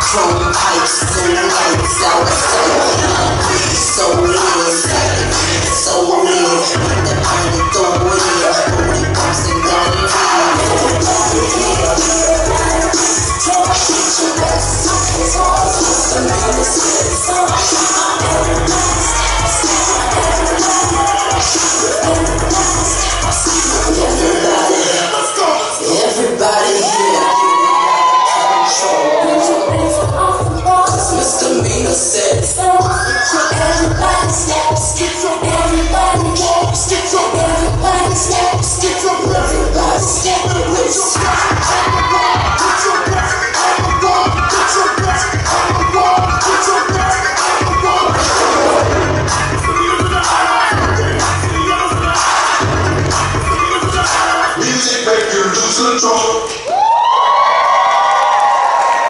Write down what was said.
Chrome pipes, blue lights out, so lit, so lit. Put the party throw it in, booty bumps and everybody here, misdemeanor sex. Everybody snaps, everybody walks, everybody snaps, everybody snaps. Music make you lose control.